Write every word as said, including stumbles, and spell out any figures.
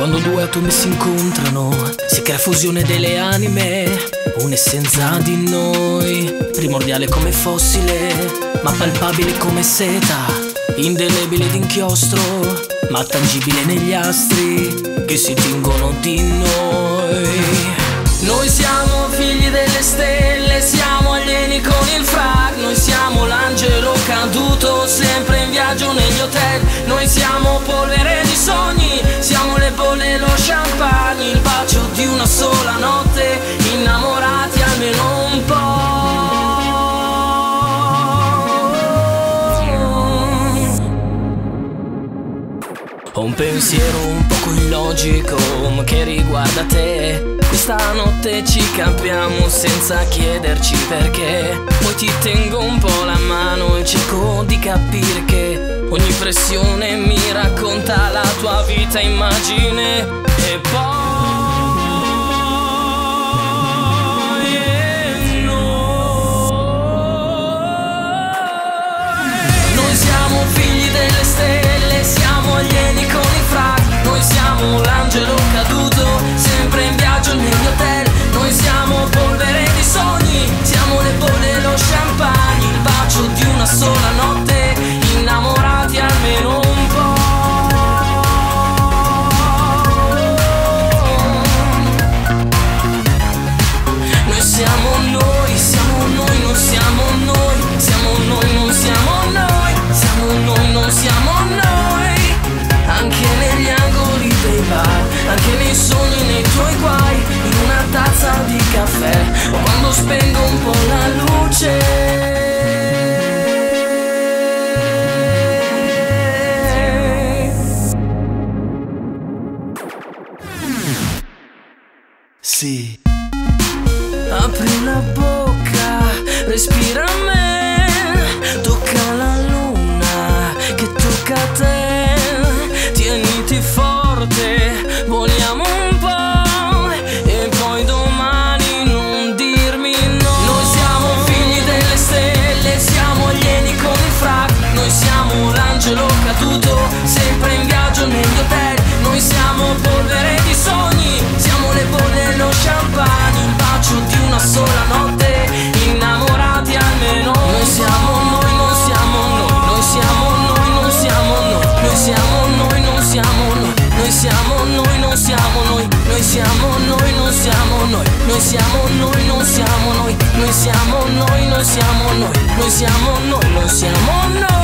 Quando due atomi si incontrano, si crea fusione delle anime, un'essenza di noi, primordiale come fossile, ma palpabile come seta, indelebile d'inchiostro, ma tangibile negli astri che si tingono di noi. Noi siamo figli delle stelle, siamo alieni con il frag. Noi siamo l'angelo caduto, sempre in viaggio negli hotel. Noi siamo polvere di sogni, siamo le bolle e lo champagne, il bacio di una sola notte, innamorati almeno un po'. Ho un pensiero un poco illogico ma che riguarda te. Questa notte ci cambiamo senza chiederci perché. Poi ti tengo un po' la mano e cerco di capire che ogni pressione mi racconta la tua vita immagine. E poi e noi Noi siamo figli delle stelle, siamo alieni con i frag. Noi siamo l'angelo caduto, sempre in viaggio negli hotel. Noi siamo polvere di sogni, siamo le bolle e lo champagne, il bacio di una sola notte, innamorati almeno un po'. Noi siamo noi, siamo noi, non siamo noi, siamo noi, non siamo noi, siamo noi, non siamo noi, anche negli angoli dei bar, anche nei sogni, nei tuoi guai, in una tazza di caffè, o quando spengo un po' la luce. Sì. Apri la bocca, respira a me, tocca la luna che tocca a te. Tieniti forte, voliamo un po' e poi domani non dirmi no. Noi siamo figli delle stelle, siamo alieni con il frag. Noi siamo l'angelo caduto, sempre in viaggio negli hotel. Noi siamo polvere di sogni, siamo le bolle e lo champagne, il bacio di una sola notte, innamorati almeno. Noi siamo noi, non siamo noi, noi siamo noi, non siamo noi, noi siamo noi, non siamo noi, noi siamo noi, non siamo noi, noi siamo noi, non siamo noi, noi siamo noi, non siamo noi, noi siamo noi, non siamo noi, noi siamo noi, non siamo noi.